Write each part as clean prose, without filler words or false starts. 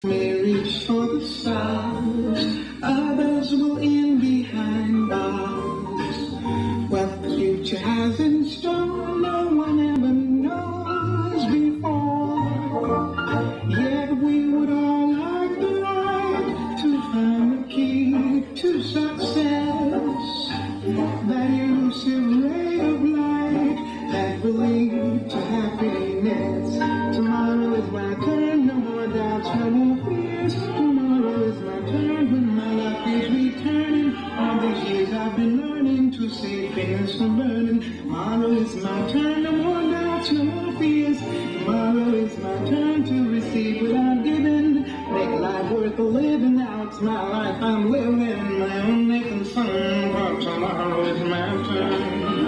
may reach for the stars, others will end behind bars. What the future has in store, no one ever knows before. Yet we would all like the light to find the key to success, that elusive ray of light that will lead to happiness. Tomorrow is my turn, no more doubts, no more fears. Tomorrow is my turn when my luck is returning. All these years I've been learning to save fingers from burning. Tomorrow is my turn, no more doubts, no more fears. Tomorrow is my turn to receive what I've given. Make life worth living. Now it's my life I'm living, my only concern. But tomorrow is my turn.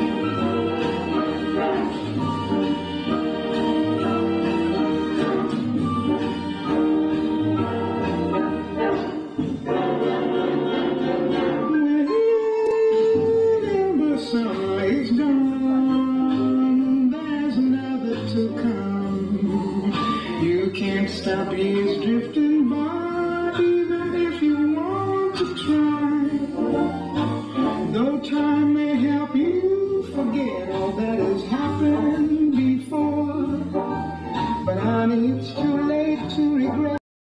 Somebody's gone, there's another to come. You can't stop years drifting by, even if you want to try.